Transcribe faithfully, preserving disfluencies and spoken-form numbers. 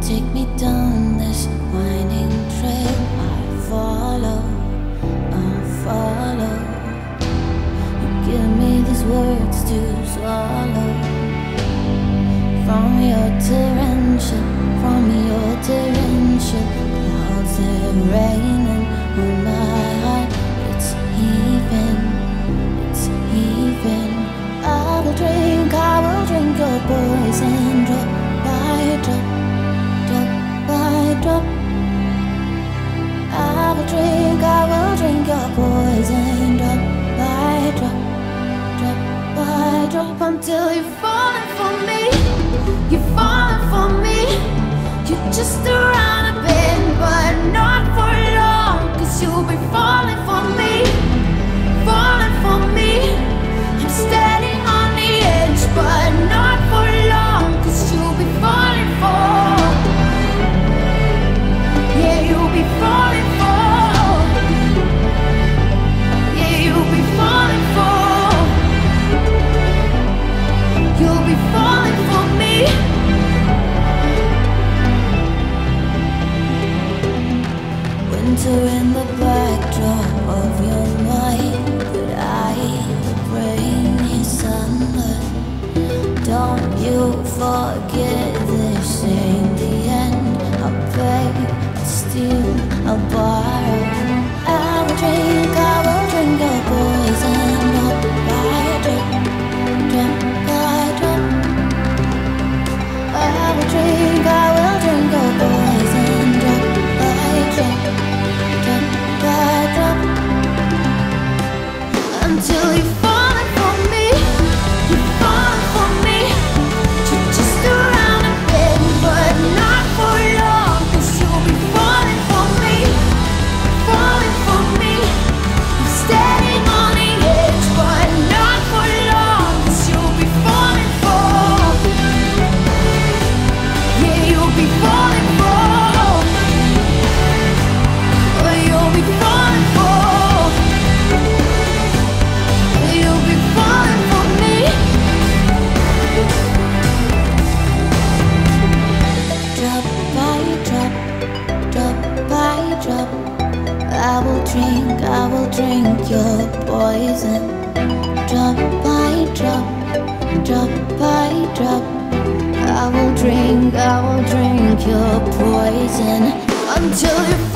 take me down this winding trail. I follow, I follow. You give me these words to swallow. From your torrential, from your torrential clouds, they're raining on my heart. It's heaving, it's heaving. I will drink, I will drink your poison drop by drop, drop by drop. I will drink, I will drink your poison drop by drop, drop by drop, until you're falling for me. You're falling for me. You're just around a bend, but not for long, 'cause you'll be falling for me, falling for me. I'm standing on the edge, but not for long, 'cause you'll be falling for. Yeah, you'll be falling for. Yeah, you'll be falling for. You'll be falling for me. Winter in the backdrop of your mind, but I bring you sunlight. Don't you forget this ain't the end. I'll beg, I'll steal, I'll borrow. I will drink, I will drink your poison drop by drop, drop by drop. I will drink, I will drink your poison drop by drop, drop by drop, until you're falling for me. You're falling for me. You're just around a bend, but not for long, 'cause you'll be falling for me, falling for me. I'm standing on the edge, but not for long, 'cause you'll be falling for. Yeah, you'll be falling for. Oh, you'll be falling for. You'll be falling for me. Drop by drop, drop by drop. I will drink, I will drink your poison. Drop by drop, drop by drop. I will drink, I will drink your poison, until you